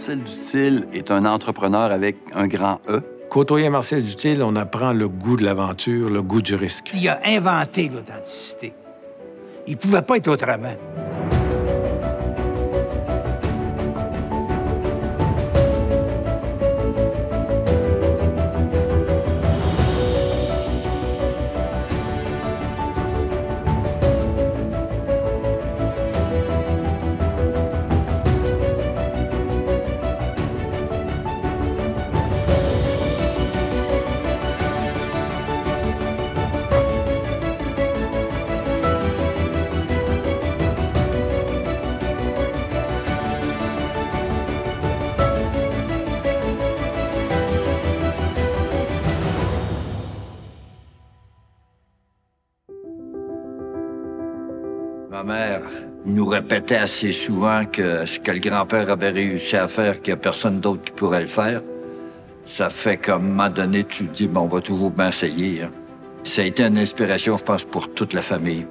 Marcel Dutil est un entrepreneur avec un grand E. Côtoyer Marcel Dutil, on apprend le goût de l'aventure, le goût du risque. Il a inventé l'authenticité. Il ne pouvait pas être autrement. Ma mère nous répétait assez souvent que ce que le grand-père avait réussi à faire, qu'il n'y a personne d'autre qui pourrait le faire. Ça fait qu'à un moment donné, tu te dis, bon, on va toujours bien essayer. Hein. Ça a été une inspiration, je pense, pour toute la famille.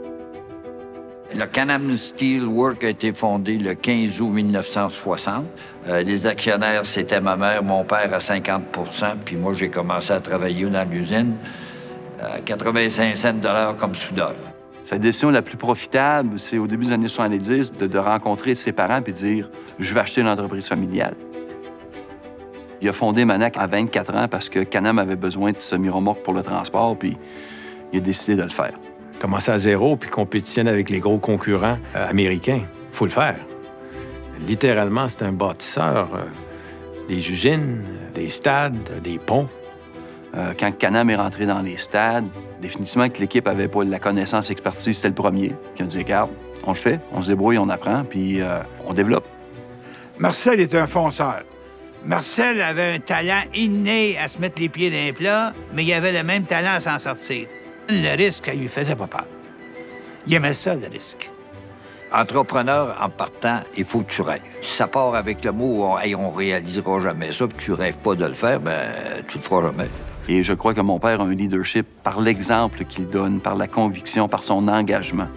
Le Can-Am Steel Works a été fondé le 15 août 1960. Les actionnaires, c'était ma mère, mon père à 50 %, puis moi, j'ai commencé à travailler dans l'usine à 85 cents de l'heure comme soudeur. Sa décision la plus profitable, c'est au début des années 70 de rencontrer ses parents et de dire « Je vais acheter une entreprise familiale ». Il a fondé Manac à 24 ans parce que Can-Am avait besoin de semi-remorques pour le transport, puis il a décidé de le faire. Commencer à zéro puis compétitionner avec les gros concurrents américains, il faut le faire. Littéralement, c'est un bâtisseur des usines, des stades, des ponts. Quand Can-Am est rentré dans les stades, définitivement que l'équipe n'avait pas la connaissance, l'expertise, c'était le premier. Puis on dit, regarde, on le fait, on se débrouille, on apprend, puis on développe. Marcel est un fonceur. Marcel avait un talent inné à se mettre les pieds dans les plats, mais il avait le même talent à s'en sortir. Le risque, il lui faisait pas peur. Il aimait ça, le risque. Entrepreneur, en partant, il faut que tu rêves. Si ça part avec le mot hey, « on réalisera jamais ça », puis tu rêves pas de le faire, ben tu le feras jamais. Et je crois que mon père a un leadership par l'exemple qu'il donne, par la conviction, par son engagement.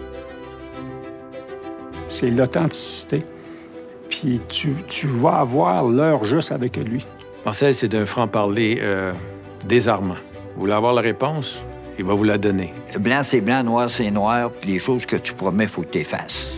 C'est l'authenticité. Puis tu vas avoir l'heure juste avec lui. Marcel, c'est d'un franc-parler désarmant. Vous voulez avoir la réponse? Il va vous la donner. Blanc, c'est blanc, noir, c'est noir, puis les choses que tu promets, il faut que tu effaces.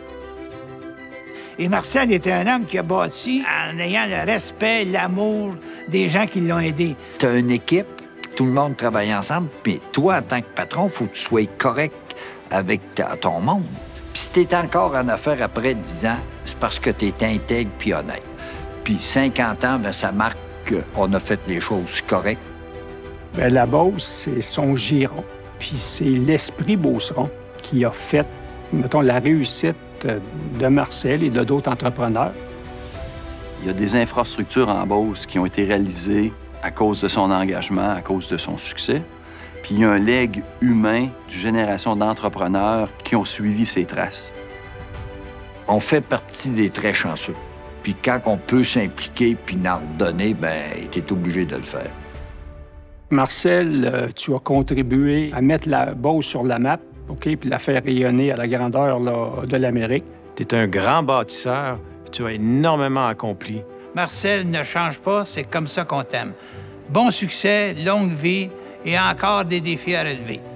Et Marcel était un homme qui a bâti en ayant le respect, l'amour des gens qui l'ont aidé. Tu as une équipe, tout le monde travaille ensemble, puis toi, en tant que patron, il faut que tu sois correct avec ton monde. Puis si tu es encore en affaires après 10 ans, c'est parce que tu es intègre puis honnête. Puis 50 ans, bien, ça marque qu'on a fait les choses correctes. Bien, la Beauce, c'est son giron. Puis c'est l'esprit Beauceron qui a fait, mettons, la réussite de Marcel et de d'autres entrepreneurs. Il y a des infrastructures en Beauce qui ont été réalisées à cause de son engagement, à cause de son succès. Puis il y a un legs humain d'une génération d'entrepreneurs qui ont suivi ses traces. On fait partie des très chanceux. Puis quand on peut s'impliquer puis en redonner, bien, tu es obligé de le faire. Marcel, tu as contribué à mettre la Beauce sur la map, OK, puis la faire rayonner à la grandeur là, de l'Amérique. Tu es un grand bâtisseur, tu as énormément accompli. Marcel ne change pas, c'est comme ça qu'on t'aime. Bon succès, longue vie et encore des défis à relever.